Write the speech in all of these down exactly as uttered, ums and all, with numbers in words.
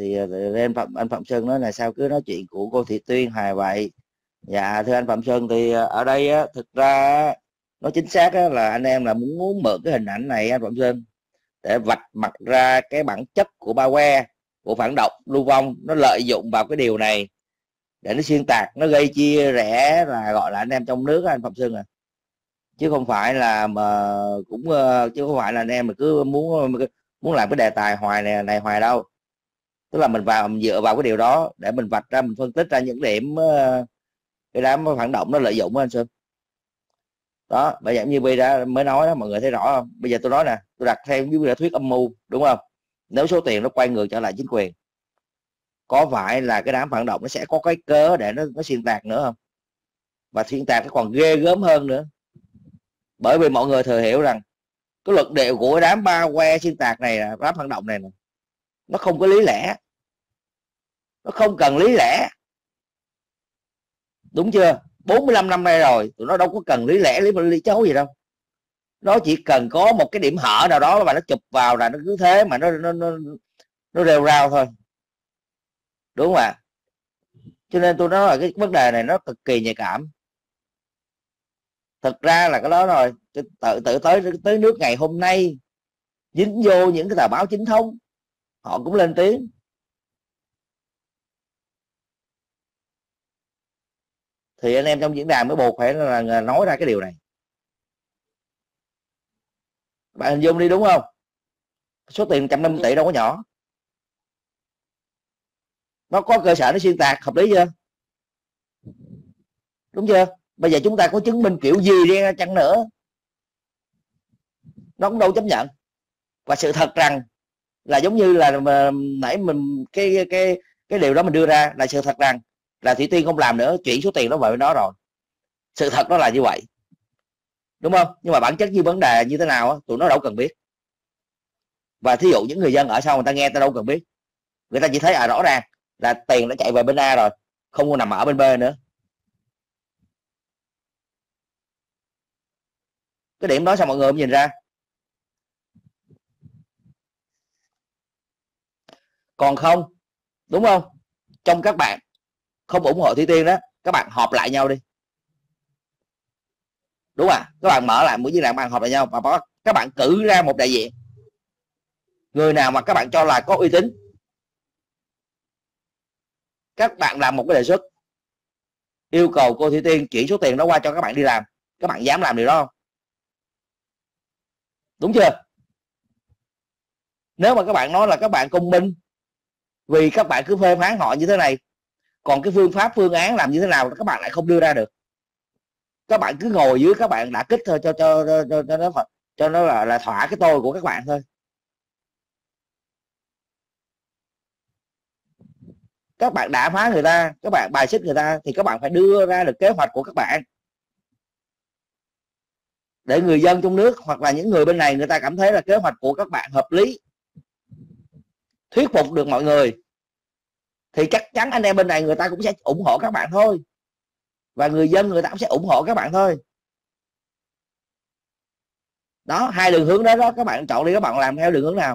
thì anh Phạm anh Phạm Sơn nói là sao cứ nói chuyện của cô Thị Tuyên hoài vậy. Dạ thưa anh Phạm Sơn, thì ở đây á, thực ra nó chính xác á, là anh em là muốn muốn mượn cái hình ảnh này anh Phạm Sơn để vạch mặt ra cái bản chất của Ba Que, của phản động lưu vong. Nó lợi dụng vào cái điều này để nó xuyên tạc, nó gây chia rẽ, là gọi là anh em trong nước anh Phạm Sơn à, chứ không phải là mà cũng chứ không phải là anh em mà cứ muốn muốn làm cái đề tài hoài này này hoài đâu. Tức là mình vào mình dựa vào cái điều đó để mình vạch ra, mình phân tích ra những điểm cái đám phản động nó lợi dụng anh Sơn. Đó, bởi vậy như bây đã mới nói đó, mọi người thấy rõ không? Bây giờ tôi nói nè, tôi đặt theo như là thuyết âm mưu, đúng không? Nếu số tiền nó quay ngược trở lại chính quyền, có phải là cái đám phản động nó sẽ có cái cớ để nó nó xuyên tạc nữa không? Và xuyên tạc nó còn ghê gớm hơn nữa, bởi vì mọi người thừa hiểu rằng cái luận điệu của đám Ba Que xuyên tạc này, là đám phản động này nè, nó không có lý lẽ, nó không cần lý lẽ, đúng chưa? bốn mươi lăm năm nay rồi, tụi nó đâu có cần lý lẽ, lý lý chấu gì đâu. Nó chỉ cần có một cái điểm hở nào đó mà nó chụp vào là nó cứ thế mà nó nó nó, nó rêu rao thôi, đúng không ạ? Cho nên tôi nói là cái vấn đề này nó cực kỳ nhạy cảm. Thực ra là cái đó rồi, tự tự tới tới nước ngày hôm nay, dính vô những cái tờ báo chính thống, họ cũng lên tiếng. Thì anh em trong diễn đàn mới buộc phải là nói ra cái điều này. Bạn hình dung đi, đúng không? Số tiền một trăm năm mươi tỷ đâu có nhỏ. Nó có cơ sở nó xuyên tạc, hợp lý chưa? Đúng chưa? Bây giờ chúng ta có chứng minh kiểu gì đi chăng nữa, nó cũng đâu chấp nhận. Và sự thật rằng là giống như là mà, nãy mình cái cái cái điều đó mình đưa ra là sự thật rằng là Thủy Tiên không làm nữa, chuyển số tiền đó về với nó rồi. Sự thật đó là như vậy, đúng không? Nhưng mà bản chất như vấn đề như thế nào á, tụi nó đâu cần biết. Và thí dụ những người dân ở sau người ta nghe ta đâu cần biết, người ta chỉ thấy à rõ ràng là tiền đã chạy về bên A rồi, không có nằm ở bên B nữa. Cái điểm đó sao mọi người không nhìn ra? Còn không, đúng không? Trong các bạn không ủng hộ Thủy Tiên đó, các bạn họp lại nhau đi, đúng à? Các bạn mở lại buổi diễn đàn, bạn họp lại nhau và các bạn cử ra một đại diện, người nào mà các bạn cho là có uy tín, các bạn làm một cái đề xuất yêu cầu cô Thủy Tiên chuyển số tiền đó qua cho các bạn đi làm. Các bạn dám làm điều đó không? Đúng chưa? Nếu mà các bạn nói là các bạn công minh vì các bạn cứ phê phán họ như thế này, còn cái phương pháp phương án làm như thế nào các bạn lại không đưa ra được. Các bạn cứ ngồi dưới, các bạn đã kích thôi cho cho cho, cho, cho nó cho nó là, là thỏa cái tôi của các bạn thôi. Các bạn đã phá người ta, các bạn bài xích người ta, thì các bạn phải đưa ra được kế hoạch của các bạn để người dân trong nước hoặc là những người bên này người ta cảm thấy là kế hoạch của các bạn hợp lý, thuyết phục được mọi người, thì chắc chắn anh em bên này người ta cũng sẽ ủng hộ các bạn thôi, và người dân người ta cũng sẽ ủng hộ các bạn thôi. Đó, hai đường hướng đó đó, các bạn chọn đi, các bạn làm theo đường hướng nào.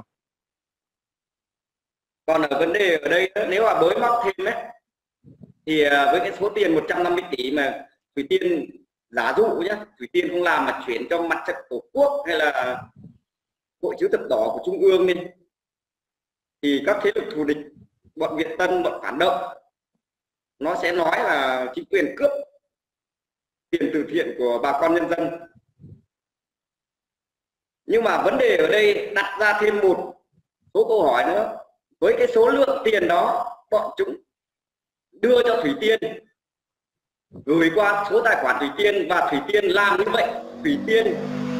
Còn ở vấn đề ở đây, nếu mà bới móc thêm ấy, thì với cái số tiền một trăm năm mươi tỷ mà Thủy Tiên, giả dụ nhé, Thủy Tiên không làm mà chuyển cho Mặt trận Tổ quốc hay là Hội Chữ Thập Đỏ của Trung ương đi, thì các thế lực thù địch, bọn Việt Tân, bọn phản động, nó sẽ nói là chính quyền cướp tiền từ thiện của bà con nhân dân. Nhưng mà vấn đề ở đây đặt ra thêm một số câu hỏi nữa. Với cái số lượng tiền đó bọn chúng đưa cho Thủy Tiên, gửi qua số tài khoản Thủy Tiên, và Thủy Tiên làm như vậy, Thủy Tiên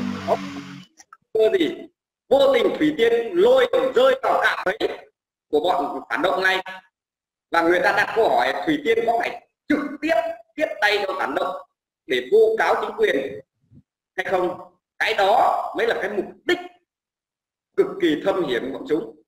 có gì vô tình Thủy Tiên lôi rơi vào cạm bẫy của bọn phản động này. Và người ta đặt câu hỏi Thủy Tiên có phải trực tiếp tiếp tay cho phản động để vu cáo chính quyền hay không. Cái đó mới là cái mục đích cực kỳ thâm hiểm của bọn chúng.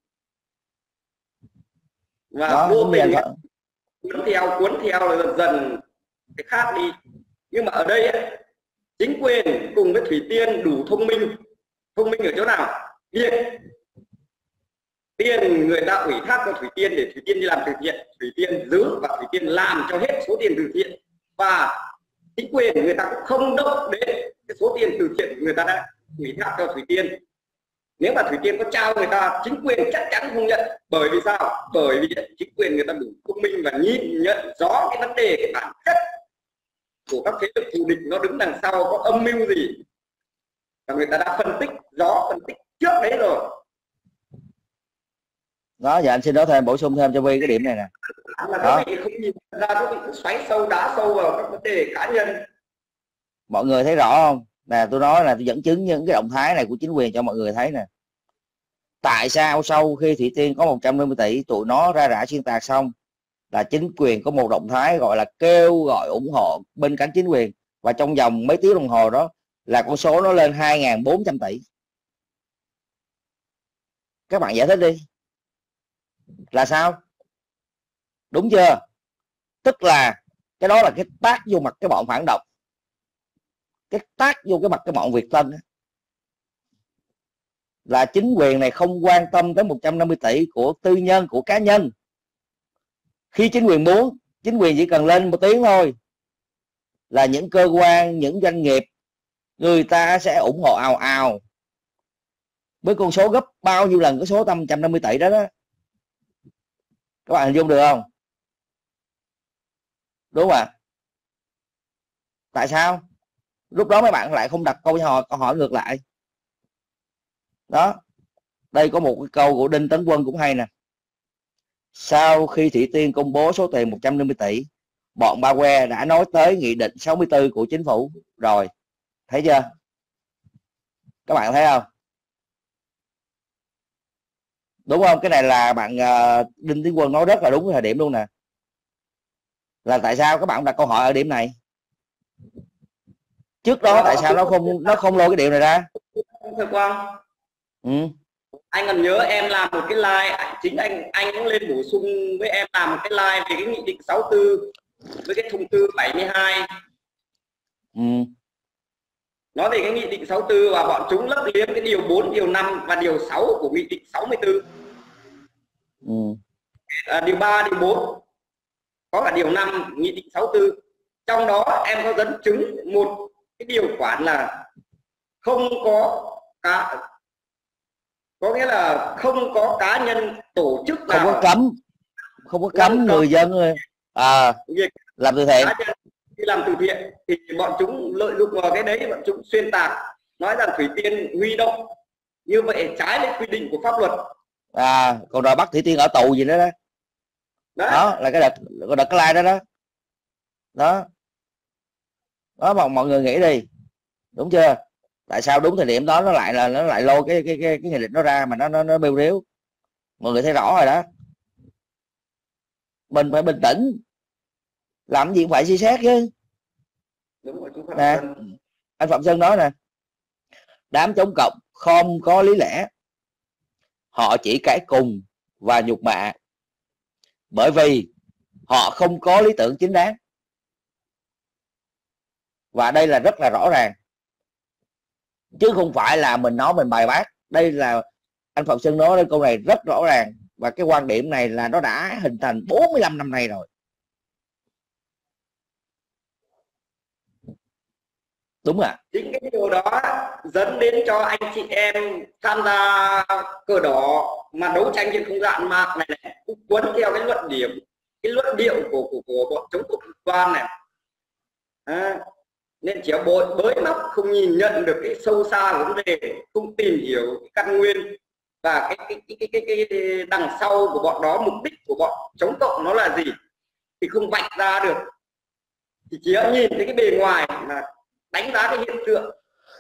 Và đó, vô tình cuốn theo cuốn theo là dần dần cái khác đi. Nhưng mà ở đây ấy, chính quyền cùng với Thủy Tiên đủ thông minh. Thông minh ở chỗ nào? Biết tiền người ta ủy thác cho Thủy Tiên để Thủy Tiên đi làm từ thiện, Thủy Tiên giữ và Thủy Tiên làm cho hết số tiền từ thiện, và chính quyền người ta cũng không động đến cái số tiền từ thiện người ta đã ủy thác cho Thủy Tiên. Nếu mà Thủy Tiên có trao người ta, chính quyền chắc chắn không nhận. Bởi vì sao? Bởi vì chính quyền người ta đủ thông minh và nhìn nhận rõ cái vấn đề, cái bản chất của các thế lực thù địch nó đứng đằng sau có âm mưu gì, và người ta đã phân tích rõ, phân tích trước đấy rồi. Đó, giờ anh xin nói thêm, bổ sung thêm cho Vi cái điểm này nè. Là các vị không nhìn ra, các vị cứ xoáy sâu đá sâu vào các vấn đề cá nhân. Mọi người thấy rõ không? Nè, tôi nói là tôi dẫn chứng những cái động thái này của chính quyền cho mọi người thấy nè. Tại sao sau khi Thủy Tiên có một trăm năm mươi tỷ tụi nó ra rã xuyên tạc xong là chính quyền có một động thái gọi là kêu gọi ủng hộ bên cạnh chính quyền, và trong vòng mấy tiếng đồng hồ đó là con số nó lên hai nghìn bốn trăm tỷ. Các bạn giải thích đi, là sao? Đúng chưa? Tức là cái đó là cái tác vô mặt cái bọn phản động, cái tác vô cái mặt cái bọn Việt Tân đó. Là chính quyền này không quan tâm tới một trăm năm mươi tỷ của tư nhân, của cá nhân. Khi chính quyền muốn, chính quyền chỉ cần lên một tiếng thôi là những cơ quan, những doanh nghiệp người ta sẽ ủng hộ ào ào với con số gấp bao nhiêu lần cái số một trăm năm mươi tỷ đó đó. Các bạn hình dung được không? Đúng không ạ? Tại sao lúc đó mấy bạn lại không đặt câu hỏi, câu hỏi ngược lại? Đó, đây có một cái câu của Đinh Tấn Quân cũng hay nè. Sau khi Thủy Tiên công bố số tiền một trăm năm mươi tỷ, bọn Ba Que đã nói tới nghị định sáu mươi tư của chính phủ rồi. Thấy chưa? Các bạn thấy không? Đúng không? Cái này là bạn uh, Đinh Tấn Quân nói rất là đúng cái thời điểm luôn nè. Là tại sao các bạn đặt câu hỏi ở điểm này? Trước đó tại sao nó không nó không lôi cái điều này ra? Thưa Quang, ừ. anh còn nhớ em làm một cái like, chính anh anh cũng lên bổ sung với em làm một cái like về cái nghị định sáu mươi tư với cái thông tư bảy mươi hai. ừ. Nói về cái nghị định sáu mươi tư và bọn chúng lấp liếm cái điều bốn, điều năm và điều sáu của nghị định sáu mươi tư. ừ. À, điều ba, điều bốn, có cả điều năm nghị định sáu mươi tư. Trong đó em có dẫn chứng một cái điều khoản là không có cá, có nghĩa là không có cá nhân tổ chức nào, không có cấm không có cấm người dân à, làm từ thiện. Khi làm từ thiện thì bọn chúng lợi dụng vào cái đấy, bọn chúng xuyên tạc nói rằng Thủy Tiên huy động như vậy trái với quy định của pháp luật. À, còn đòi bắt Thủy Tiên ở tù gì nữa đó. Đó, đó là cái đợt cái đợt cái like đó đó. Đó. Đó mà mọi người nghĩ đi. Đúng chưa? Tại sao đúng thời điểm đó nó lại là nó lại lôi cái cái cái cái nghị định nó ra mà nó nó nó bêu riếu. Mọi người thấy rõ rồi đó. Mình phải bình tĩnh. Làm gì cũng phải suy xét chứ. Đúng rồi, chúng nè, anh Phạm Sơn nói nè, đám chống cộng không có lý lẽ, họ chỉ cãi cùng và nhục mạ bởi vì họ không có lý tưởng chính đáng. Và đây là rất là rõ ràng, chứ không phải là mình nói mình bài bác. Đây là anh Phạm Sơn nói câu này rất rõ ràng, và cái quan điểm này là nó đã hình thành bốn mươi lăm năm nay rồi. Đúng à? Chính cái điều đó dẫn đến cho anh chị em tham gia cờ đỏ mà đấu tranh trên không gian mạng này, này cũng cuốn theo cái luận điểm, cái luận điệu của của, của bọn chống cực đoan này. À, nên chỉ bội bới móc, không nhìn nhận được cái sâu xa của vấn đề, không tìm hiểu cái căn nguyên và cái cái cái cái cái, cái đằng sau của bọn đó, mục đích của bọn chống cộng nó là gì thì không vạch ra được, thì chỉ nhìn thấy cái bề ngoài mà đánh giá cái hiện tượng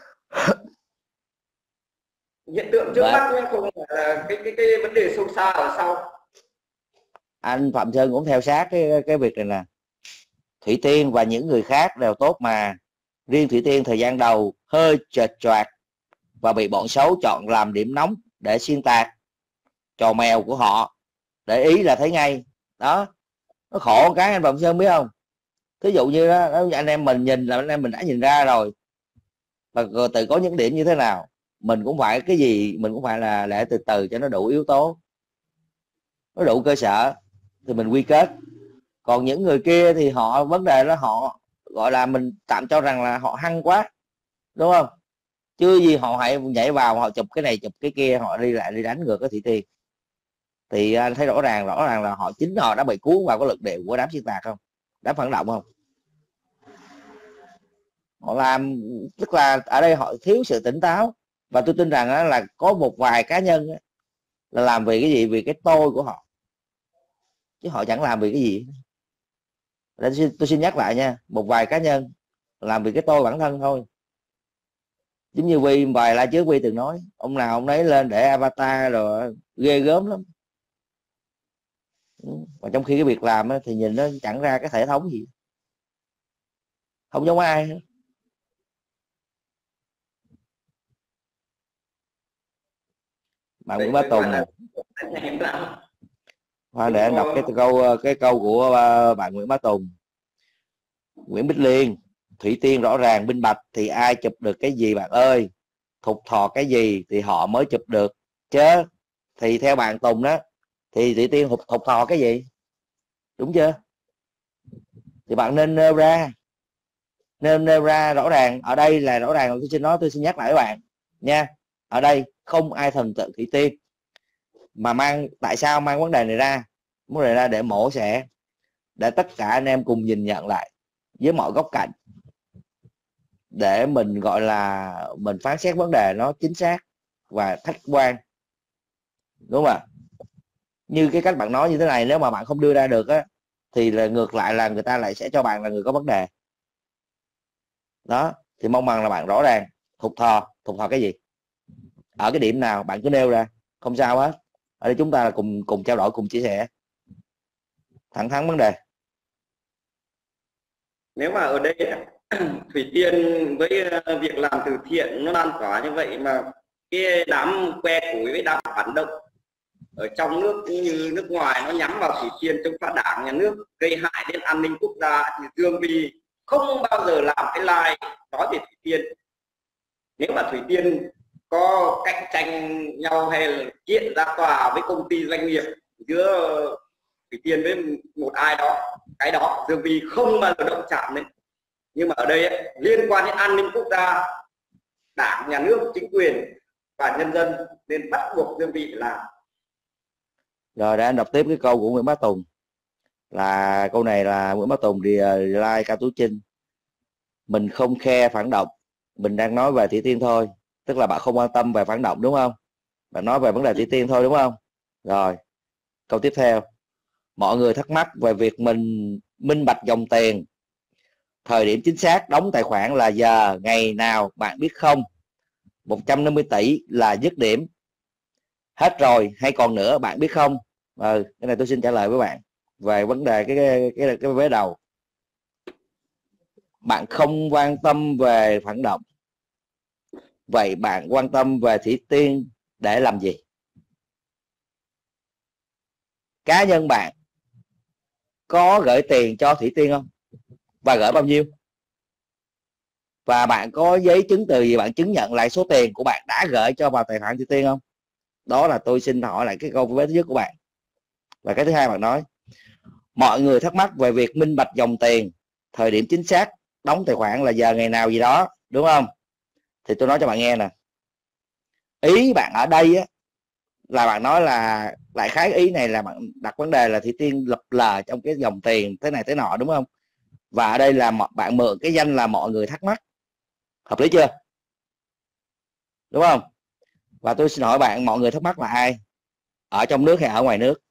hiện tượng trước mắt nhé, không phải là cái cái cái vấn đề sâu xa ở sau. Anh Phạm Sơn cũng theo sát cái cái việc này nè. Thủy Tiên và những người khác đều tốt mà, riêng Thủy Tiên thời gian đầu hơi chệch choạc và bị bọn xấu chọn làm điểm nóng để xuyên tạc trò mèo của họ. Để ý là thấy ngay đó. Nó khổ cái anh Phạm Sơn biết không? Thí dụ như đó, anh em mình nhìn là anh em mình đã nhìn ra rồi, và từ có những điểm như thế nào mình cũng phải cái gì mình cũng phải là để từ từ cho nó đủ yếu tố. có đủ cơ sở thì mình quy kết. Còn những người kia thì họ vấn đề đó họ gọi là mình tạm cho rằng là họ hăng quá, đúng không? Chưa gì họ hãy nhảy vào họ chụp cái này chụp cái kia, họ đi lại đi đánh ngược cái Thủy Tiên. Thì anh thấy rõ ràng rõ ràng là họ chính họ đã bị cuốn vào cái lực điệu của đám xuyên tạc không, đám phản động không. Họ làm tức là ở đây họ thiếu sự tỉnh táo, và tôi tin rằng là có một vài cá nhân là làm vì cái gì, vì cái tôi của họ, chứ họ chẳng làm vì cái gì. Tôi xin nhắc lại nha, một vài cá nhân làm vì cái tôi bản thân thôi. Giống như Vi vài la trước Vi từng nói, ông nào ông ấy lên để avatar rồi ghê gớm lắm, mà trong khi cái việc làm thì nhìn nó chẳng ra cái thể thống gì, không giống ai hết. Bạn Nguyễn Bá Tùng, khoan để anh đọc cái câu cái câu của bạn Nguyễn Bá Tùng. Nguyễn Bích Liên: Thủy Tiên rõ ràng minh bạch thì ai chụp được cái gì bạn ơi, thục thò cái gì thì họ mới chụp được chứ. Thì theo bạn Tùng đó thì Thủy Tiên thục, thục thò cái gì, đúng chưa? Thì bạn nên nêu ra, nên nêu ra rõ ràng. Ở đây là rõ ràng, tôi xin nói, tôi xin nhắc lại các bạn nha, ở đây không ai thần tượng Thủy Tiên, mà mang tại sao mang vấn đề này ra, vấn đề ra để mổ xẻ, để tất cả anh em cùng nhìn nhận lại với mọi góc cạnh, để mình gọi là mình phán xét vấn đề nó chính xác và khách quan, đúng không ạ? Như cái cách bạn nói như thế này, nếu mà bạn không đưa ra được á thì là ngược lại là người ta lại sẽ cho bạn là người có vấn đề đó. Thì mong rằng là bạn rõ ràng, thục thò thục thò cái gì, ở cái điểm nào bạn cứ nêu ra, không sao hết. Ở đây chúng ta là cùng cùng trao đổi, cùng chia sẻ, thẳng thắn vấn đề. Nếu mà ở đây Thủy Tiên với việc làm từ thiện nó lan tỏa như vậy, mà cái đám que củi với đám phản động ở trong nước cũng như nước ngoài nó nhắm vào Thủy Tiên chống phá đảng nhà nước, gây hại đến an ninh quốc gia, thì Dương Vi không bao giờ làm cái like nói về Thủy Tiên. Nếu mà Thủy Tiên có cạnh tranh nhau hay là kiện ra tòa với công ty doanh nghiệp giữa Thủy Tiên với một ai đó, cái đó Dương Vi không bao giờ động chạm đến. Nhưng mà ở đây ấy, liên quan đến an ninh quốc gia, đảng nhà nước, chính quyền và nhân dân, nên bắt buộc Dương Vi làm. Rồi để anh đọc tiếp cái câu của Nguyễn Bá Tùng. Là câu này là Nguyễn Bá Tùng thì like Cao Tú Trinh: mình không khe phản động, mình đang nói về Thủy Tiên thôi. Tức là bạn không quan tâm về phản động đúng không, bạn nói về vấn đề Thủy Tiên thôi đúng không? Rồi câu tiếp theo: mọi người thắc mắc về việc mình minh bạch dòng tiền, thời điểm chính xác đóng tài khoản là giờ ngày nào bạn biết không? Một trăm năm mươi tỷ là dứt điểm hết rồi hay còn nữa bạn biết không? Ừ, cái này tôi xin trả lời với bạn về vấn đề cái cái cái, cái vế đầu. Bạn không quan tâm về phản động, vậy bạn quan tâm về Thủy Tiên để làm gì? Cá nhân bạn có gửi tiền cho Thủy Tiên không, và gửi bao nhiêu? Và bạn có giấy chứng từ gì bạn chứng nhận lại số tiền của bạn đã gửi cho vào tài khoản Thủy Tiên không? Đó là tôi xin hỏi lại cái câu vế thứ nhất của bạn. Và cái thứ hai, bạn nói mọi người thắc mắc về việc minh bạch dòng tiền, thời điểm chính xác đóng tài khoản là giờ ngày nào gì đó, đúng không? Thì tôi nói cho bạn nghe nè, ý bạn ở đây á, là bạn nói là đại khái ý này là bạn đặt vấn đề là Thủy Tiên lập lờ trong cái dòng tiền thế này thế nọ, đúng không? Và ở đây là bạn mượn cái danh là mọi người thắc mắc, hợp lý chưa? Đúng không? Và tôi xin hỏi bạn, mọi người thắc mắc là ai? Ở trong nước hay ở ngoài nước?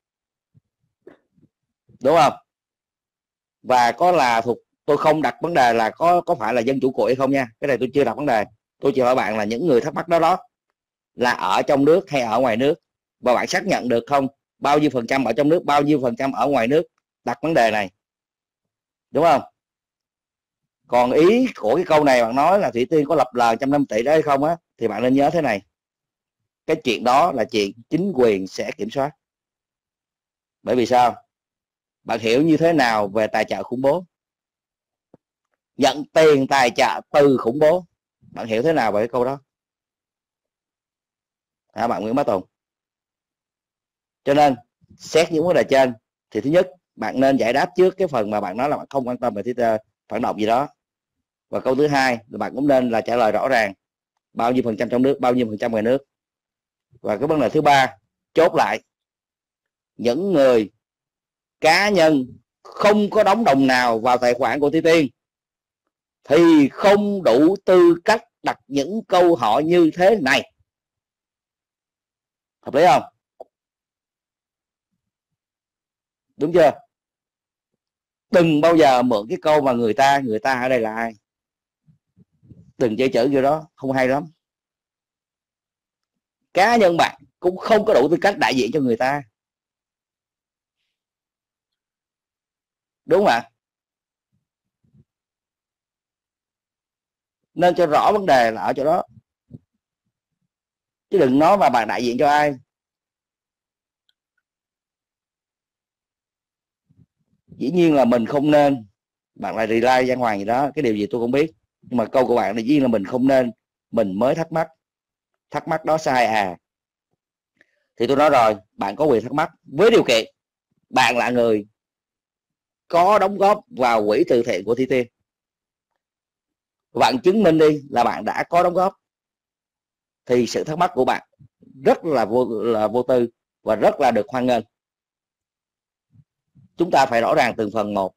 Đúng không? Và có là thuộc, tôi không đặt vấn đề là có có phải là dân chủ cội hay không nha, cái này tôi chưa đặt vấn đề. Tôi chỉ hỏi bạn là những người thắc mắc đó đó là ở trong nước hay ở ngoài nước, và bạn xác nhận được không, bao nhiêu phần trăm ở trong nước, bao nhiêu phần trăm ở ngoài nước? Đặt vấn đề này, đúng không? Còn ý của cái câu này bạn nói là Thủy Tiên có lập lờ một trăm năm mươi tỷ đó hay không á, thì bạn nên nhớ thế này, cái chuyện đó là chuyện chính quyền sẽ kiểm soát. Bởi vì sao? Bạn hiểu như thế nào về tài trợ khủng bố? Nhận tiền tài trợ từ khủng bố, bạn hiểu thế nào về cái câu đó hả bạn Nguyễn Bá Tùng? Cho nên xét những vấn đề trên thì thứ nhất bạn nên giải đáp trước cái phần mà bạn nói là bạn không quan tâm về Twitter phản động gì đó, và câu thứ hai là bạn cũng nên là trả lời rõ ràng bao nhiêu phần trăm trong nước, bao nhiêu phần trăm ngoài nước. Và cái vấn đề thứ ba, chốt lại, những người cá nhân không có đóng đồng nào vào tài khoản của Thủy Tiên thì không đủ tư cách đặt những câu hỏi như thế này. Hợp lý không? Đúng chưa? Đừng bao giờ mượn cái câu mà người ta, người ta ở đây là ai. Đừng chơi chữ kiểu đó, không hay lắm. Cá nhân bạn cũng không có đủ tư cách đại diện cho người ta. Đúng không ạ? Nên cho rõ vấn đề là ở chỗ đó. Chứ đừng nói mà bạn đại diện cho ai. Dĩ nhiên là mình không nên, bạn lại reply Giang Hoàng gì đó, cái điều gì tôi không biết. Nhưng mà câu của bạn là dĩ nhiên là mình không nên, mình mới thắc mắc. Thắc mắc đó sai à. Thì tôi nói rồi, bạn có quyền thắc mắc với điều kiện bạn là người có đóng góp vào quỹ từ thiện của Thủy Tiên. Bạn chứng minh đi là bạn đã có đóng góp, thì sự thắc mắc của bạn rất là vô, là vô tư và rất là được hoan nghênh. Chúng ta phải rõ ràng từng phần một,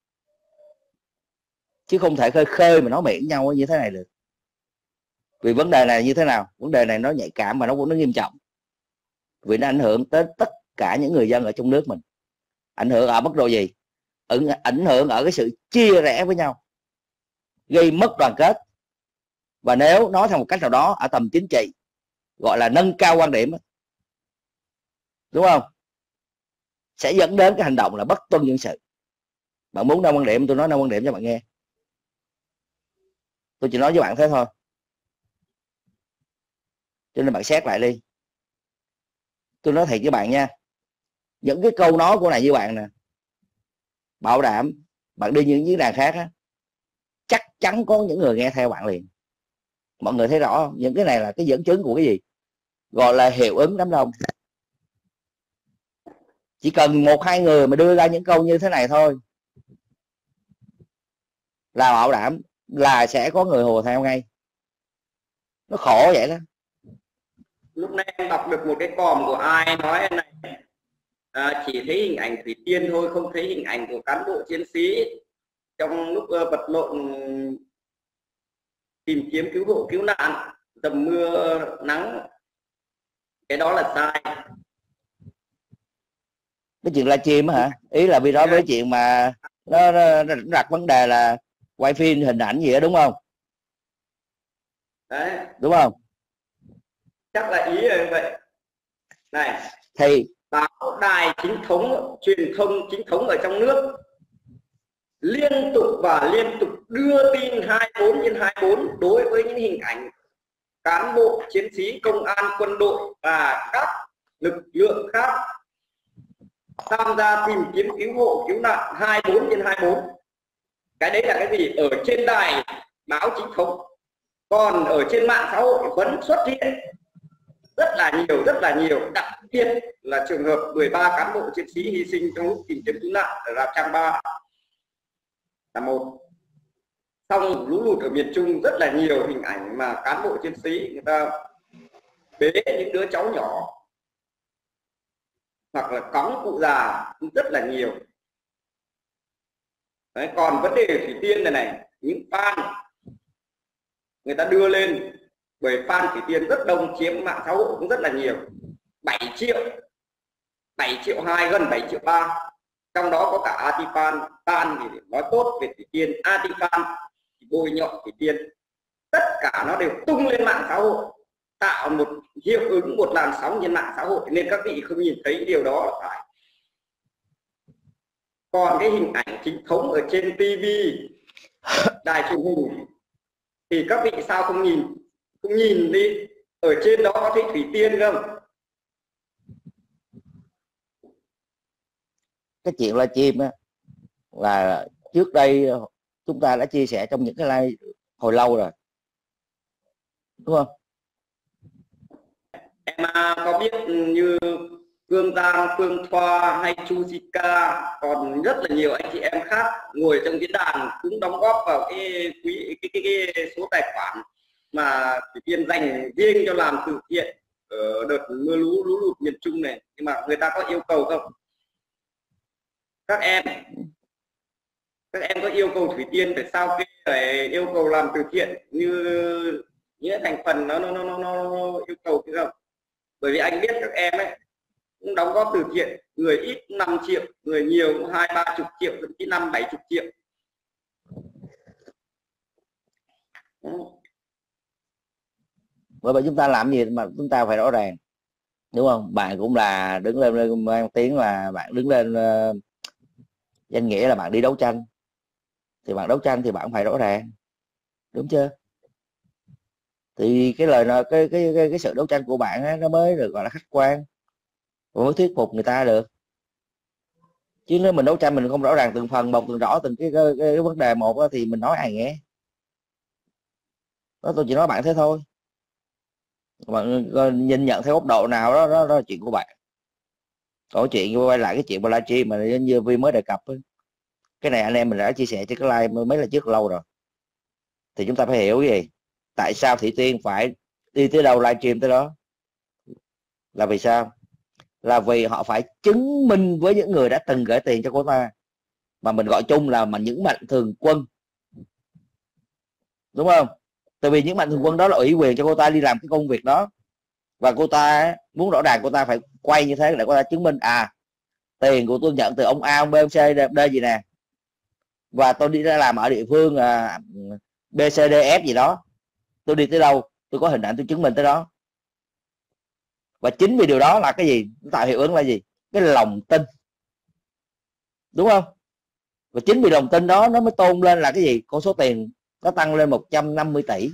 chứ không thể khơi khơi mà nói miệng nhau như thế này được. Vì vấn đề này như thế nào? Vấn đề này nó nhạy cảm mà nó cũng nó nghiêm trọng, vì nó ảnh hưởng tới tất cả những người dân ở trong nước mình. Ảnh hưởng ở mức độ gì? Ảnh hưởng ở cái sự chia rẽ với nhau, gây mất đoàn kết. Và nếu nói theo một cách nào đó ở tầm chính trị, gọi là nâng cao quan điểm, đúng không, sẽ dẫn đến cái hành động là bất tuân dân sự. Bạn muốn nâng quan điểm, tôi nói nâng quan điểm cho bạn nghe. Tôi chỉ nói với bạn thế thôi. Cho nên bạn xét lại đi. Tôi nói thiệt với bạn nha, những cái câu nói của này như bạn nè, bảo đảm bạn đi những diễn đàn khác á, chắc chắn có những người nghe theo bạn liền. Mọi người thấy rõ không? Những cái này là cái dẫn chứng của cái gì? Gọi là hiệu ứng đám đông. Chỉ cần một hai người mà đưa ra những câu như thế này thôi là bảo đảm là sẽ có người hùa theo ngay. Nó khổ vậy đó. Lúc nãy em đọc được một cái còm của ai nói này, à, chỉ thấy hình ảnh Thủy Tiên thôi, không thấy hình ảnh của cán bộ chiến sĩ trong lúc uh, vật lộn tìm kiếm cứu hộ cứu nạn dầm mưa nắng. Cái đó là sai. Cái chuyện livestream hả? Ý là vì đó với chuyện mà nó, nó, nó đặt vấn đề là quay phim hình ảnh gì đó, đúng không? Đấy. Đúng không? Chắc là ý là vậy. Này, thì báo đài chính thống, truyền thông chính thống ở trong nước liên tục và liên tục đưa tin hai mươi bốn trên hai mươi bốn đối với những hình ảnh cán bộ chiến sĩ công an, quân đội và các lực lượng khác tham gia tìm kiếm cứu hộ cứu nạn hai mươi bốn trên hai mươi bốn. Cái đấy là cái gì? Ở trên đài báo chính thống. Còn ở trên mạng xã hội vẫn xuất hiện rất là nhiều, rất là nhiều, đặc biệt là trường hợp mười ba cán bộ chiến sĩ hy sinh trong lúc tìm kiếm cứu nạn ở Rào Trang Ba là một. Xong lũ lụt ở miền Trung rất là nhiều hình ảnh mà cán bộ chiến sĩ người ta bế những đứa cháu nhỏ hoặc là cõng cụ già rất là nhiều. Đấy, còn vấn đề Thủy Tiên này này, những fan người ta đưa lên, bởi fan Thủy Tiên rất đông, chiếm mạng xã hội cũng rất là nhiều, bảy triệu, bảy triệu hai, gần bảy triệu ba. Trong đó có cả anti fan, fan thì nói tốt về Thủy Tiên, anti fan thì bôi nhọ Thủy Tiên. Tất cả nó đều tung lên mạng xã hội, tạo một hiệu ứng, một làn sóng trên mạng xã hội, nên các vị không nhìn thấy điều đó là phải. Còn cái hình ảnh chính thống ở trên ti vi, đài truyền hình thì các vị sao không nhìn, không nhìn đi, ở trên đó có thấy Thủy Tiên không? cái chuyện livestream á là trước đây chúng ta đã chia sẻ trong những cái live hồi lâu rồi, đúng không? Em có biết như Phương Giang, Phương Thoa hay Chu Zika, còn rất là nhiều anh chị em khác ngồi trong diễn đàn cũng đóng góp vào cái quý cái, cái, cái, cái số tài khoản mà Thủy Tiên dành riêng cho làm từ thiện ở đợt mưa lũ lũ lụt miền Trung này. Nhưng mà người ta có yêu cầu không? Các em các em có yêu cầu Thủy Tiên phải sao kê để yêu cầu làm từ thiện như những thành phần nó nó nó nó, nó yêu cầu chứ không? Bởi vì anh biết các em ấy cũng đóng góp từ thiện, người ít năm triệu, người nhiều cũng hai ba chục triệu, thậm chí năm bảy chục triệu. Bởi vậy chúng ta làm gì mà chúng ta phải rõ ràng, đúng không? Bạn cũng là đứng lên mang tiếng là bạn đứng lên uh, danh nghĩa là bạn đi đấu tranh, thì bạn đấu tranh thì bạn phải rõ ràng, đúng chưa? Thì cái lời nói cái cái cái, cái sự đấu tranh của bạn á, nó mới được gọi là khách quan, mới thuyết phục người ta được. Chứ nếu mình đấu tranh mình không rõ ràng từng phần một, từng rõ từng cái cái, cái, cái vấn đề một á, thì mình nói ai nghe. Đó, tôi chỉ nói bạn thế thôi. Bạn nhìn nhận theo góc độ nào đó, đó, đó là chuyện của bạn. Có chuyện quay lại cái chuyện mà livestream mà như Vi mới đề cập ấy. Cái này anh em mình đã chia sẻ trên cái live mấy lần trước lâu rồi. Thì chúng ta phải hiểu cái gì? Tại sao Thủy Tiên phải đi tới đâu livestream tới đó? Là vì sao? Là vì họ phải chứng minh với những người đã từng gửi tiền cho cô ta, mà mình gọi chung là mà những mạnh thường quân, đúng không? Tại vì những mạnh thường quân đó là ủy quyền cho cô ta đi làm cái công việc đó, và cô ta muốn rõ ràng cô ta phải quay như thế để cô ta chứng minh à tiền của tôi nhận từ ông A, ông B, ông C, D gì nè, và tôi đi ra làm ở địa phương à, B, C, D, F gì đó, tôi đi tới đâu tôi có hình ảnh tôi chứng minh tới đó. Và chính vì điều đó là cái gì? Tạo hiệu ứng là gì? Cái lòng tin, đúng không? Và chính vì lòng tin đó nó mới tôn lên là cái gì? Con số tiền nó tăng lên một trăm năm mươi tỷ.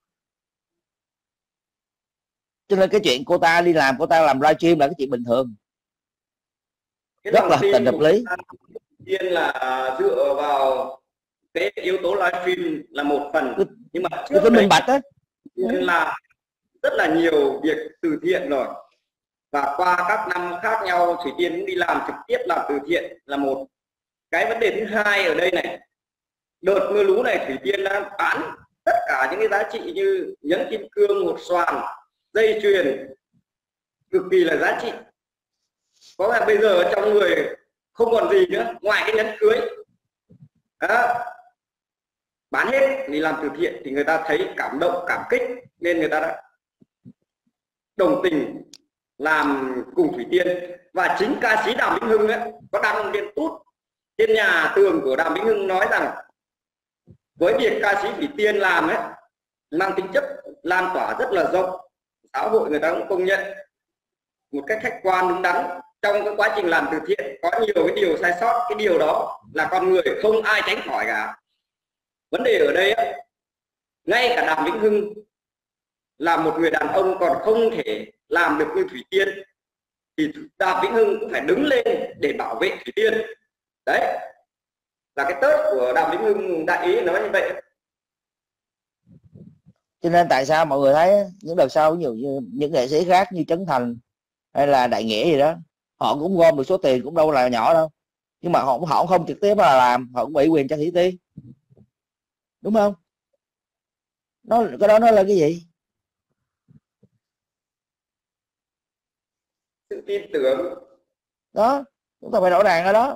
Cho nên cái chuyện cô ta đi làm, cô ta làm livestream là cái chuyện bình thường, Cái rất là hợp tình hợp lý. Tiên là dựa vào cái yếu tố livestream là một phần, cái, nhưng mà trước cái minh bạch đó Tiên là rất là nhiều việc từ thiện rồi, và qua các năm khác nhau Thủy Tiên cũng đi làm trực tiếp làm từ thiện là một. Cái vấn đề thứ hai ở đây này, đợt mưa lũ này Thủy Tiên đã bán tất cả những cái giá trị như nhẫn kim cương, hột xoàn, dây chuyền cực kỳ là giá trị. Có là bây giờ trong người không còn gì nữa ngoài cái nhẫn cưới đó, bán hết đi làm từ thiện thì người ta thấy cảm động cảm kích, nên người ta đã đồng tình làm cùng Thủy Tiên. Và chính ca sĩ Đàm Vĩnh Hưng ấy, có đăng lên tút trên nhà tường của Đàm Vĩnh Hưng nói rằng với việc ca sĩ Thủy Tiên làm ấy mang tính chất lan tỏa rất là rộng, xã hội người ta cũng công nhận một cách khách quan đúng đắn. Trong cái quá trình làm từ thiện có nhiều cái điều sai sót, cái điều đó là con người không ai tránh khỏi cả. Vấn đề ở đây ấy, ngay cả Đàm Vĩnh Hưng là một người đàn ông còn không thể làm được như Thủy Tiên, thì Đàm Vĩnh Hưng cũng phải đứng lên để bảo vệ Thủy Tiên. Đấy là cái tớt của Đàm Vĩnh Hưng đại ý nói như vậy. Cho nên tại sao mọi người thấy những đợt sau nhiều như những nghệ sĩ khác như Trấn Thành hay là Đại Nghĩa gì đó, họ cũng gom được số tiền cũng đâu là nhỏ đâu, nhưng mà họ họ không trực tiếp là làm, họ cũng ủy quyền cho Thủy Tiên, đúng không? Nó cái đó nó là cái gì? Sự tin tưởng Đó, chúng ta phải rõ ràng ở đó.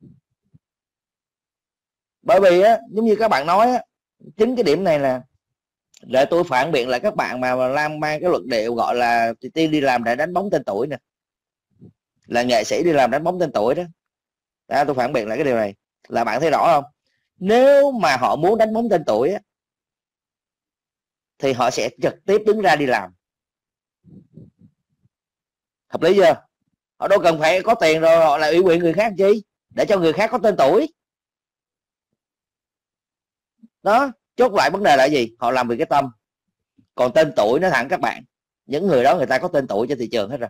Bởi vì á, giống như các bạn nói á, chính cái điểm này là để tôi phản biện lại các bạn mà, mà lan man cái luận điệu gọi là Thủy Tiên đi làm để đánh bóng tên tuổi nè, là nghệ sĩ đi làm đánh bóng tên tuổi đó. Đó, tôi phản biện lại cái điều này là bạn thấy rõ không? Nếu mà họ muốn đánh bóng tên tuổi á, thì họ sẽ trực tiếp đứng ra đi làm. Hợp lý chưa? Họ đâu cần phải có tiền rồi họ lại ủy quyền người khác chi, để cho người khác có tên tuổi. Đó, chốt lại vấn đề là gì? Họ làm vì cái tâm. Còn tên tuổi nó thẳng các bạn, những người đó người ta có tên tuổi trên thị trường hết rồi.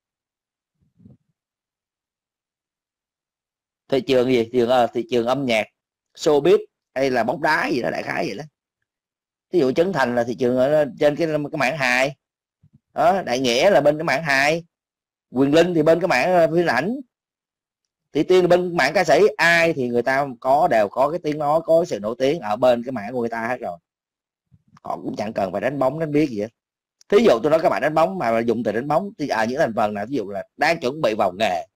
Thị trường gì? Thị trường, à, thị trường âm nhạc, showbiz hay là bóng đá gì đó, đại khái vậy đó. Ví dụ Trấn Thành là thị trường ở trên cái, cái mảng hài đó, Đại Nghĩa là bên cái mảng hài Quyền Linh thì bên cái mảng phim ảnh, Thủy Tiên thì bên mảng ca sĩ. Ai thì người ta có đều có cái tiếng nói, có cái sự nổi tiếng ở bên cái mảng của người ta hết rồi, họ cũng chẳng cần phải đánh bóng đánh biết gì hết. Thí dụ tôi nói các bạn đánh bóng mà dùng từ đánh bóng thì à, những thành phần nào ví dụ là đang chuẩn bị vào nghề,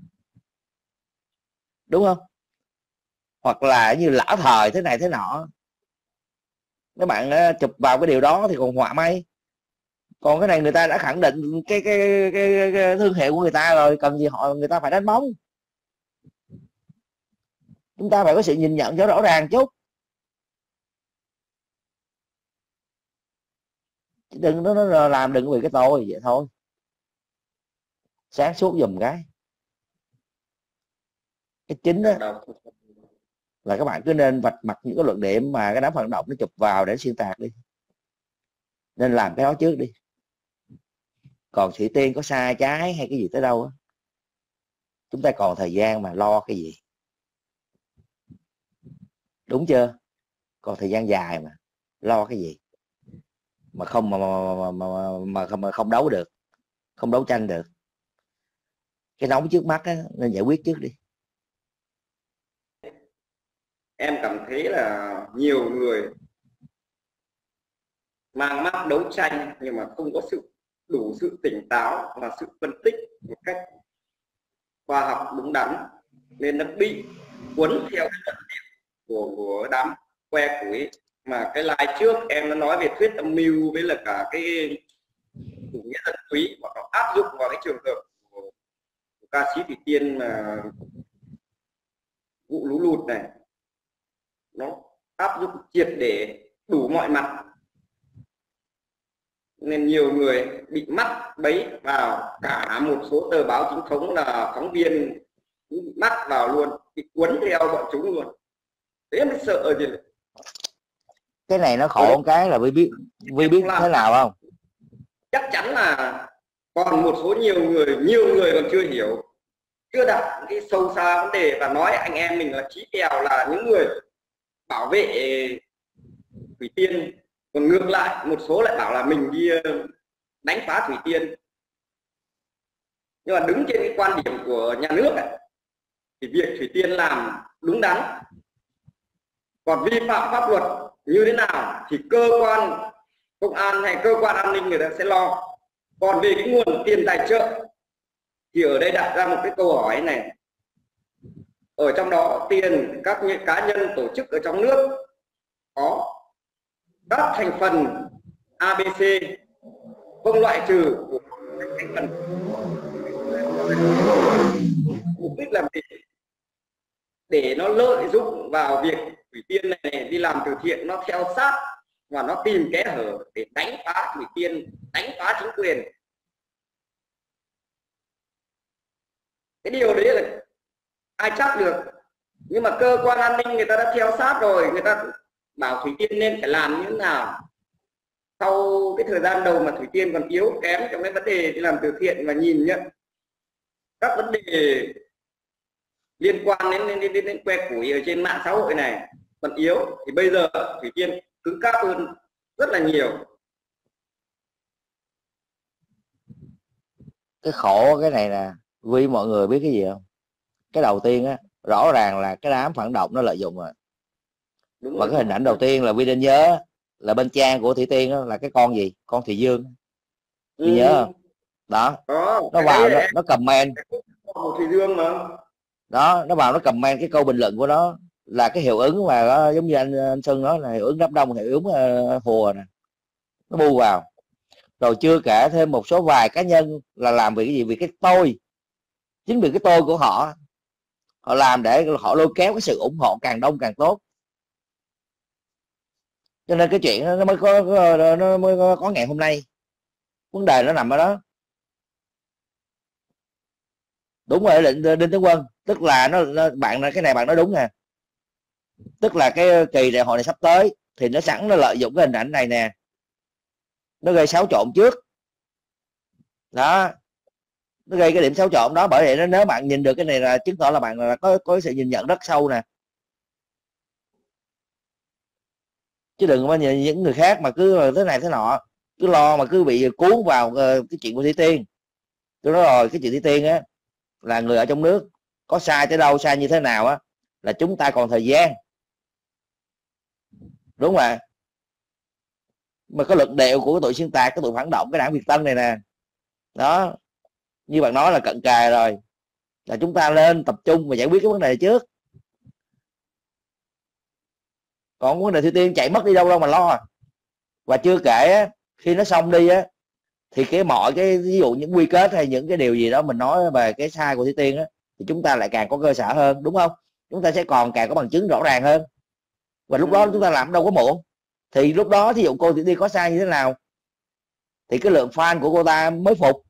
đúng không, hoặc là như lỡ thời thế này thế nọ, các bạn chụp vào cái điều đó thì còn họa may. Còn cái này người ta đã khẳng định cái cái, cái, cái thương hiệu của người ta rồi, cần gì họ người ta phải đánh bóng. Chúng ta phải có sự nhìn nhận cho rõ ràng chút, đừng nó, nó làm đừng vì cái tôi vậy thôi, sáng suốt dùm cái. Cái chính đó là các bạn cứ nên vạch mặt những cái luận điểm mà cái đám phản động nó chụp vào để xuyên tạc đi, nên làm cái đó trước đi. Còn Thủy Tiên có sai trái hay cái gì tới đâu á, chúng ta còn thời gian mà lo cái gì, đúng chưa? Còn thời gian dài mà lo cái gì mà không mà mà, mà, mà, mà, mà không đấu được, không đấu tranh được. Cái nóng trước mắt á, nên giải quyết trước đi. Em cảm thấy là nhiều người mang mác đấu tranh nhưng mà không có sự đủ sự tỉnh táo và sự phân tích một cách khoa học đúng đắn, nên nó bị cuốn theo cái luận điểm của, của đám que củi. Mà cái live trước em nó nói về thuyết âm mưu với là cả cái chủ nghĩa dân túy, bọn nó áp dụng vào cái trường hợp của, của ca sĩ Thủy Tiên mà vụ lũ lụt này, nó áp dụng triệt để đủ mọi mặt, nên nhiều người bị mắc bẫy vào. Cả một số tờ báo chính thống là phóng viên bị mắc vào luôn, bị cuốn theo bọn chúng luôn. Thế mới sợ gì. Cái này nó khổ một cái là Vi biết Vi biết thế nào không? Chắc chắn là còn một số nhiều người nhiều người còn chưa hiểu, chưa đặt cái sâu xa vấn đề và nói anh em mình là chí kèo, là những người bảo vệ Thủy Tiên, còn ngược lại một số lại bảo là mình đi đánh phá Thủy Tiên. Nhưng mà đứng trên cái quan điểm của nhà nước ấy, thì việc Thủy Tiên làm đúng đắn, còn vi phạm pháp luật như thế nào thì cơ quan công an hay cơ quan an ninh người ta sẽ lo. Còn về cái nguồn tiền tài trợ thì ở đây đặt ra một cái câu hỏi này, ở trong đó tiền các cá nhân tổ chức ở trong nước có các thành phần a bê xê không loại trừ các thành phần, mục đích làm gì? Để nó lợi dụng vào việc Thủy Tiên này, này đi làm từ thiện, nó theo sát và nó tìm kẽ hở để đánh phá Thủy Tiên, đánh phá chính quyền. Cái điều đấy là ai chắc được, nhưng mà cơ quan an ninh người ta đã theo sát rồi, người ta bảo Thủy Tiên nên phải làm như thế nào. Sau cái thời gian đầu mà Thủy Tiên còn yếu kém trong cái vấn đề đi làm từ thiện và nhìn nhận các vấn đề liên quan đến đến, đến, đến, đến que củi ở trên mạng xã hội này còn yếu, thì bây giờ Thủy Tiên cứng cáp hơn rất là nhiều. Cái khổ cái này là vì mọi người biết cái gì không? Cái đầu tiên á, rõ ràng là cái đám phản động nó lợi dụng rồi. Đúng và rồi. Cái hình ảnh đầu tiên là Vi nên nhớ là bên trang của Thủy Tiên đó là cái con gì? Con Thị Dương. Vi ừ. nhớ không? Đó. Đó nó vào nó, nó comment. Thị Dương mà. Đó, nó vào nó comment cái câu bình luận của nó là cái hiệu ứng mà đó, giống như anh, anh Xuân nói là hiệu ứng đám đông, hiệu ứng uh, hùa nè. Nó bu vào. Rồi chưa kể thêm một số vài cá nhân là làm vì cái gì? Vì cái tôi. Chính vì cái tôi của họ, họ làm để họ lôi kéo cái sự ủng hộ càng đông càng tốt. Cho nên cái chuyện đó nó mới có nó mới có, có ngày hôm nay. Vấn đề nó nằm ở đó. Đúng rồi Đinh, Đinh Tướng Quân, tức là nó, nó bạn cái này bạn nói đúng nè. Tức là cái kỳ đại hội này sắp tới thì nó sẵn nó lợi dụng cái hình ảnh này nè, nó gây xáo trộn trước đó, nó gây cái điểm xáo trộn đó. Bởi vậy nó, nếu bạn nhìn được cái này là chứng tỏ là bạn là có có sự nhìn nhận rất sâu nè, chứ đừng có nhìn những người khác mà cứ thế này thế nọ, cứ lo mà cứ bị cuốn vào uh, cái chuyện của Thủy Tiên. Tôi nói rồi, cái chuyện Thủy Tiên á là người ở trong nước, có sai tới đâu, sai như thế nào á là chúng ta còn thời gian, đúng không ạ? Mà có luận điệu của cái tội xuyên tạc, cái tội phản động cái đảng Việt Tân này nè, đó, như bạn nói là cận kề rồi, là chúng ta lên tập trung và giải quyết cái vấn đề này trước. Còn vấn đề Thủy Tiên chạy mất đi đâu đâu mà lo. Và chưa kể á, khi nó xong đi á thì cái mọi cái ví dụ những quy kết hay những cái điều gì đó mình nói về cái sai của Thủy Tiên á thì chúng ta lại càng có cơ sở hơn, đúng không? Chúng ta sẽ còn càng có bằng chứng rõ ràng hơn, và lúc đó chúng ta làm đâu có muộn. Thì lúc đó thí dụ cô Thủy Tiên có sai như thế nào thì cái lượng fan của cô ta mới phục,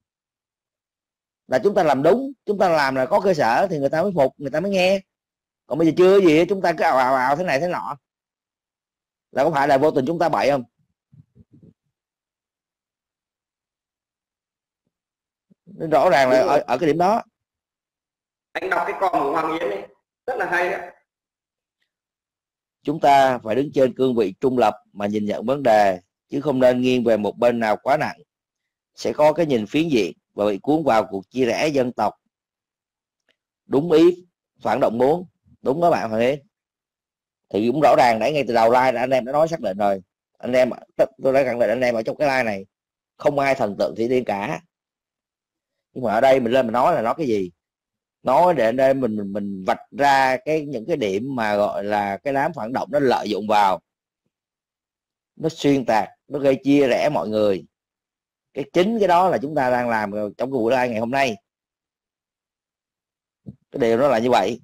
là chúng ta làm đúng, chúng ta làm là có cơ sở thì người ta mới phục, người ta mới nghe. Còn bây giờ chưa gì chúng ta cứ ào ào ào thế này thế nọ, là có phải là vô tình chúng ta bậy không? Nên rõ ràng là ở, ở cái điểm đó. Anh đọc cái con của Hoàng Yến ấy rất là hay đó. Chúng ta phải đứng trên cương vị trung lập mà nhìn nhận vấn đề, chứ không nên nghiêng về một bên nào quá nặng, sẽ có cái nhìn phiến diện và bị cuốn vào cuộc chia rẽ dân tộc. Đúng ý phản động muốn, đúng đó bạn Hoàng Yến. Thì cũng rõ ràng, nãy ngay từ đầu live anh em đã nói xác định rồi, anh em tôi đã khẳng định anh em ở trong cái live này không ai thần tượng Thủy Tiên cả. Nhưng mà ở đây mình lên mình nói là nói cái gì, nói để đây mình mình mình vạch ra cái những cái điểm mà gọi là cái đám phản động nó lợi dụng vào, nó xuyên tạc, nó gây chia rẽ mọi người. Cái chính cái đó là chúng ta đang làm trong cái buổi live ngày hôm nay. Cái điều đó là như vậy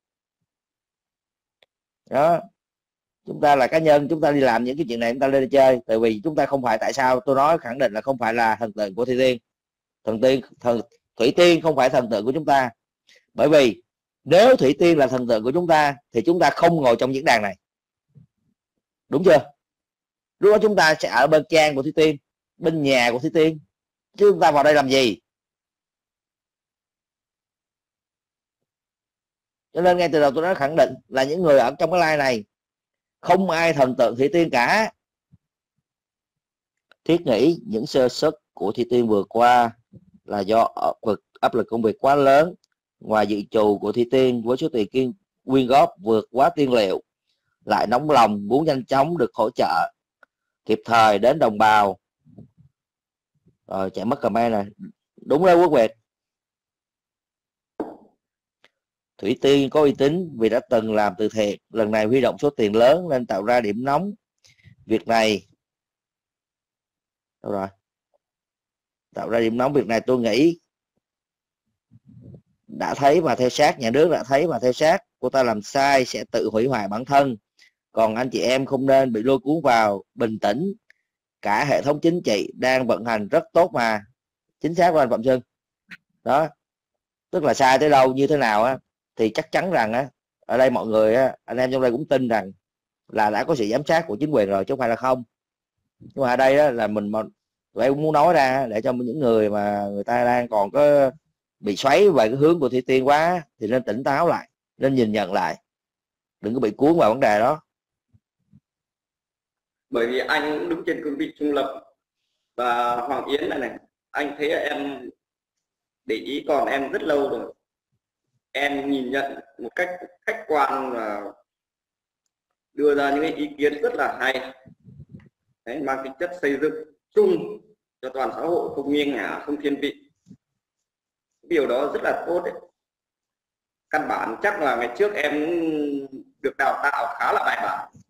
đó. Chúng ta là cá nhân, chúng ta đi làm những cái chuyện này chúng ta lên đi chơi, tại vì chúng ta không phải, tại sao tôi nói khẳng định là không phải là thần tượng của Thủy Tiên. Thần tiên thần Thủy Tiên không phải thần tượng của chúng ta, bởi vì nếu Thủy Tiên là thần tượng của chúng ta thì chúng ta không ngồi trong diễn đàn này, đúng chưa? Lúc đó chúng ta sẽ ở bên trang của Thủy Tiên, bên nhà của Thủy Tiên, chứ chúng ta vào đây làm gì? Cho nên ngay từ đầu tôi nói khẳng định là những người ở trong cái live này không ai thần tượng Thủy Tiên cả. Thiết nghĩ những sơ suất của Thủy Tiên vừa qua là do áp lực công việc quá lớn, ngoài dự trù của Thủy Tiên với số tiền quyên, quyên góp vượt quá tiên liệu, lại nóng lòng muốn nhanh chóng được hỗ trợ kịp thời đến đồng bào. Rồi chạy mất comment này, đúng đó Quốc Việt. Thủy Tiên có uy tín vì đã từng làm từ thiện, lần này huy động số tiền lớn nên tạo ra điểm nóng. Việc này đâu rồi tạo ra điểm nóng việc này tôi nghĩ đã thấy và theo sát, nhà nước đã thấy và theo sát. Cô ta làm sai sẽ tự hủy hoại bản thân, còn anh chị em không nên bị lôi cuốn vào. Bình tĩnh, cả hệ thống chính trị đang vận hành rất tốt mà. Chính xác của anh Phạm Xuân đó. Tức là sai tới đâu như thế nào á thì chắc chắn rằng á, ở đây mọi người á, anh em trong đây cũng tin rằng là đã có sự giám sát của chính quyền rồi chứ không phải là không. Nhưng mà ở đây á, là mình tụi em cũng muốn nói ra để cho những người mà người ta đang còn có bị xoáy về cái hướng của Thủy Tiên quá thì nên tỉnh táo lại, nên nhìn nhận lại, đừng có bị cuốn vào vấn đề đó. Bởi vì anh cũng đứng trên cương vị trung lập, và Hoàng Yến này này, anh thấy em để ý còn em rất lâu rồi, em nhìn nhận một cách khách quan và đưa ra những ý kiến rất là hay. Đấy, mang tính chất xây dựng chung cho toàn xã hội, không nghiêng ngả, không thiên vị. Điều đó rất là tốt đấy. Căn bản chắc là ngày trước em được đào tạo khá là bài bản